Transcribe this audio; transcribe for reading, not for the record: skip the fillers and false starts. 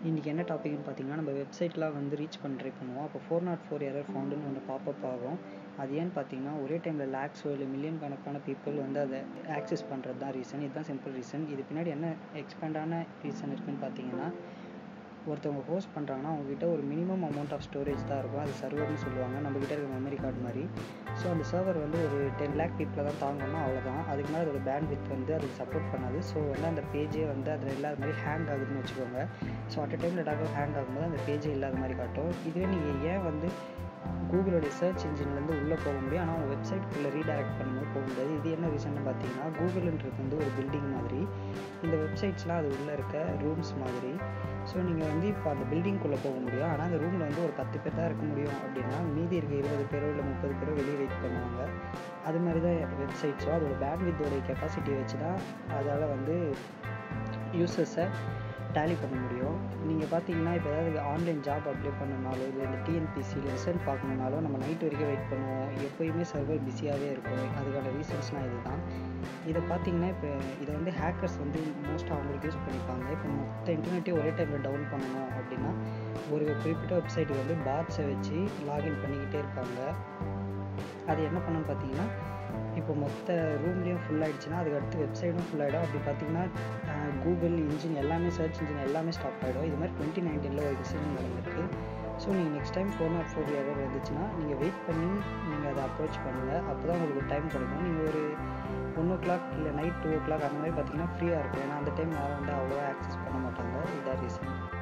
இன்றைக்கி என்ன டாபிக்னு பார்த்தீங்கன்னா, நம்ம வெப்சைட்லாம் வந்து ரீச் பண்ண ட்ரை பண்ணுவோம். அப்போ 404 எரர் ஃபவுண்டுன்னு ஒன்று பாப்பப் ஆகும். அது ஏன்னு பார்த்தீங்கன்னா, ஒரே டைமில் லேக்ஸோ இல்லை மில்லியன் கணக்கான பீப்புள் வந்து அதை ஆக்சஸ் பண்ணுறது தான் ரீசன். இதுதான் சிம்பிள் ரீசன். இது பின்னாடி என்ன எக்ஸ்பேண்டான ரீசன் இருக்குதுன்னு பார்த்தீங்கன்னா, ஒருத்தவங்க ஹோஸ்ட் பண்ணுறாங்கன்னா அவங்ககிட்ட ஒரு மினிமம் அமௌண்ட் ஆஃப் ஸ்டோரேஜ் தான் இருக்கும். அது சர்வர்னு சொல்லுவாங்க, நம்மக்கிட்ட இருக்க மெமரி கார்டு மாதிரி. ஸோ அந்த சர்வர் வந்து ஒரு 10 lakh பீப்புளை தான் தாங்கணும், அவ்வளோதான். அதுக்கு மேலே அதோட பேண்ட்வித் வந்து அதுக்கு சப்போர்ட் பண்ணாது. ஸோ வந்து அந்த பேஜே வந்து அதில் இல்லாத மாதிரி ஹேங் ஆகுதுன்னு வச்சுக்கோங்க. ஸோ அட் டைமில் டேட்டா ஹேங் ஆகும்போது அந்த பேஜே இல்லாத மாதிரி காட்டும். இதுவே நீங்கள் ஏன் வந்து கூகுளோடைய சர்ச் இன்ஜின்லேருந்து உள்ளே போக முடியும், ஆனால் உங்கள் வெப்சைட்குள்ளே ரீடைரக்ட் பண்ணும்போது போக முடியாது. இது என்ன ரீசன்னு பார்த்தீங்கன்னா, கூகுள்ன்றது வந்து ஒரு பில்டிங் மாதிரி, இந்த வெப்சைட்ஸ்லாம் அது உள்ளே இருக்க ரூம்ஸ் மாதிரி. ஸோ நீங்கள் வந்து இப்போ அந்த பில்டிங்குள்ளே போக முடியும், ஆனால் அந்த ரூமில் வந்து ஒரு 10 பேர் தான் இருக்க முடியும். அப்படின்னா மீதி இருக்க 20 பேரோ இல்லை 30 பேரோ வெளியே வெயிட் பண்ணுவாங்க. அது மாதிரி தான் வெப்சைட்ஸோ அதோட பேண்ட்வித்தோடைய கெப்பாசிட்டியை வச்சு தான் அதால் வந்து யூசர்ஸை டேலி பண்ண முடியும். நீங்கள் பார்த்தீங்கன்னா, இப்போ ஏதாவது ஆன்லைன் ஜாப் அப்ளை பண்ணனாலோ இல்லை இந்த டிஎன்பிசியில் ரிசல்ட் பார்க்கணுனாலும் நம்ம நைட் வரைக்கும் வெயிட் பண்ணுவோம். எப்போயுமே சர்வர் பிஸியாகவே இருக்கும். அதுக்கான ரீசன்ஸ்லாம் இது தான். இதை பார்த்தீங்கன்னா, இப்போ இதை வந்து ஹேக்கர்ஸ் வந்து மோஸ்ட்டாக அவங்களுக்கு யூஸ் பண்ணிப்பாங்க. இப்போ மொத்த இன்டர்நெட்டையும் ஒரே டைமில் டவுன் பண்ணணும் அப்படின்னா ஒரு குறிப்பிட்ட வெப்சைட்டுக்கு வந்து பாட்ஸை வச்சு லாகின் பண்ணிக்கிட்டே இருப்பாங்க. அது என்ன பண்ணணும்னு பார்த்தீங்கன்னா, இப்போ மொத்த ரூம்லேயும் ஃபுல் ஆகிடுச்சுன்னா அதுக்கு அடுத்து வெப்சைட்டும் ஃபுல் ஆகிடும். அப்படி பார்த்தீங்கன்னா கூகுள் இன்ஜின் எல்லாமே, சர்ச் இன்ஜின் எல்லாமே ஸ்டாப் ஆகிடும். இது மாதிரி 2019 ஒரு இன்சிடென்ட் நடந்திருக்கு. ஸோ நீங்கள் நெக்ஸ்ட் டைம் 404 எரர் வந்துச்சுன்னா நீங்கள் வெயிட் பண்ணி நீங்கள் அதை அப்ரோச் பண்ணுங்கள். அப்போ தான் உங்களுக்கு டைம் கிடைக்கும். நீங்கள் ஒரு 1 o'clock இல்லை நைட் 2 o'clock அந்த மாதிரி பார்த்தீங்கன்னா ஃப்ரீயாக இருக்கும். ஏன்னா அந்த டைம் யாரும் வந்து அவ்வளோவா ஆக்சஸ் பண்ண மாட்டாங்க. இதான் ரீசன்.